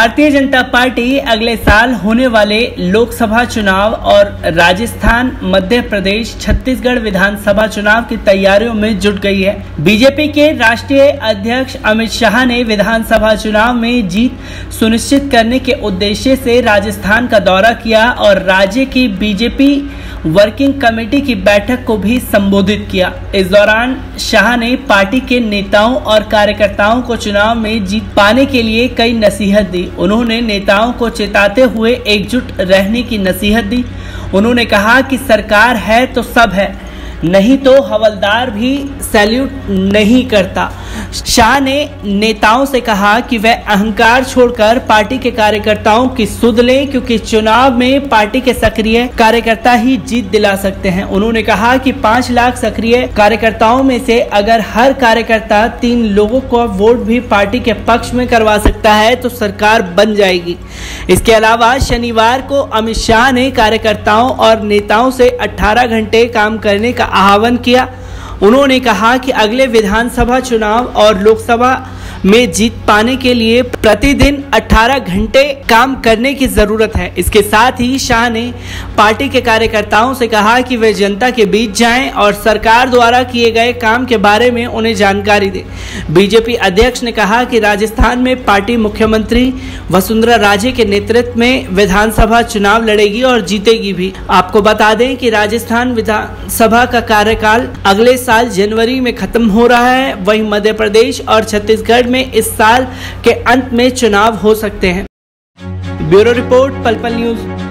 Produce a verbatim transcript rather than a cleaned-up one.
Bharatiya Janata party अगले साल होने वाले लोकसभा चुनाव और राजस्थान, मध्य प्रदेश, छत्तीसगढ़ विधानसभा चुनाव की तैयारियों में जुट गई है। बीजेपी के राष्ट्रीय अध्यक्ष अमित शाह ने विधानसभा चुनाव में जीत सुनिश्चित करने के उद्देश्य से राजस्थान का दौरा किया और राज्य की बीजेपी वर्किंग कमेटी की बैठक को भी संबोधित किया। इस दौरान शाह ने पार्टी के नेताओं और कार्यकर्ताओं को चुनाव में जीत पाने के लिए कई नसीहत दी। उन्होंने नेताओं को चेताते हुए एकजुट रहने की नसीहत दी। उन्होंने कहा कि सरकार है तो सब है, नहीं तो हवलदार भी सैल्यूट नहीं करता। शाह ने नेताओं से कहा कि वह अहंकार छोड़कर पार्टी के कार्यकर्ताओं की सुध लें, क्योंकि चुनाव में पार्टी के सक्रिय कार्यकर्ता ही जीत दिला सकते हैं। उन्होंने कहा कि पाँच लाख सक्रिय कार्यकर्ताओं में से अगर हर कार्यकर्ता तीन लोगों को वोट भी पार्टी के पक्ष में करवा सकता है तो सरकार बन जाएगी। इसके अलावा शनिवार को अमित शाह ने कार्यकर्ताओं और नेताओं से अठारह घंटे काम करने का आह्वान किया। उन्होंने कहा कि अगले विधानसभा चुनाव और लोकसभा में जीत पाने के लिए प्रतिदिन अठारह घंटे काम करने की जरूरत है। इसके साथ ही शाह ने पार्टी के कार्यकर्ताओं से कहा कि वे जनता के बीच जाएं और सरकार द्वारा किए गए काम के बारे में उन्हें जानकारी दें। बीजेपी अध्यक्ष ने कहा कि राजस्थान में पार्टी मुख्यमंत्री वसुंधरा राजे के नेतृत्व में विधानसभा चुनाव लड़ेगी और जीतेगी भी। आपको बता दें कि राजस्थान विधानसभा का कार्यकाल अगले साल जनवरी में खत्म हो रहा है। वहीं मध्य प्रदेश और छत्तीसगढ़ में इस साल के अंत में चुनाव हो सकते हैं। ब्यूरो रिपोर्ट, पल पल न्यूज।